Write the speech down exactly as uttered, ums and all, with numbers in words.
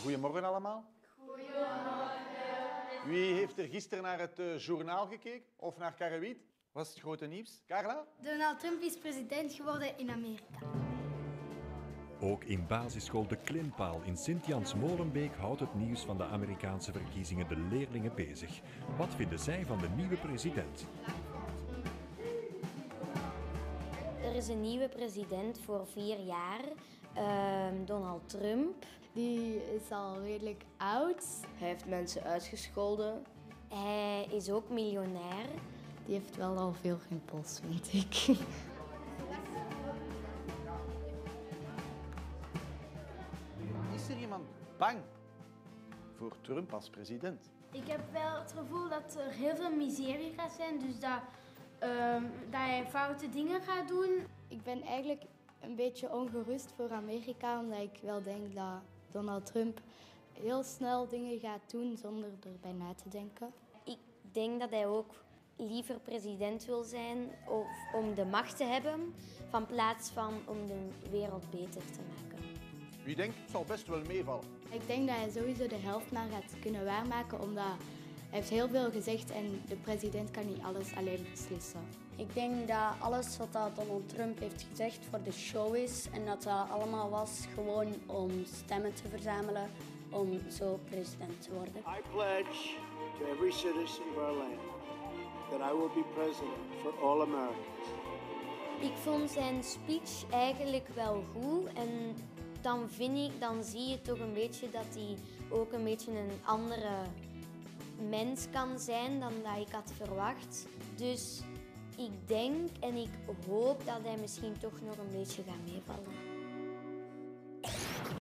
Goedemorgen allemaal. Goedemorgen. Wie heeft er gisteren naar het uh, journaal gekeken? Of naar Karrewiet? Wat is het grote nieuws? Carla? Donald Trump is president geworden in Amerika. Ook in basisschool De Klinpaal in Sint-Jans-Molenbeek houdt het nieuws van de Amerikaanse verkiezingen de leerlingen bezig. Wat vinden zij van de nieuwe president? Er is een nieuwe president voor vier jaar, uh, Donald Trump. Die is al redelijk oud. Hij heeft mensen uitgescholden. Hij is ook miljonair. Die heeft wel al veel rimpels, vind ik. Is er iemand bang voor Trump als president? Ik heb wel het gevoel dat er heel veel miserie gaat zijn, dus dat, um, dat hij foute dingen gaat doen. Ik ben eigenlijk een beetje ongerust voor Amerika, omdat ik wel denk dat Donald Trump heel snel dingen gaat doen zonder erbij na te denken. Ik denk dat hij ook liever president wil zijn of om de macht te hebben, van plaats van om de wereld beter te maken. Wie denkt, het zal best wel meevallen. Ik denk dat hij sowieso de helft maar gaat kunnen waarmaken, omdat hij heeft heel veel gezegd en de president kan niet alles alleen beslissen. Ik denk dat alles wat Donald Trump heeft gezegd voor de show is en dat dat allemaal was gewoon om stemmen te verzamelen om zo president te worden. I pledge to every citizen of our land that I will be president for all Americans. Ik vond zijn speech eigenlijk wel goed en dan vind ik, dan zie je toch een beetje dat hij ook een beetje een andere mens kan zijn dan dat ik had verwacht. Dus ik denk en ik hoop dat hij misschien toch nog een beetje gaat meevallen.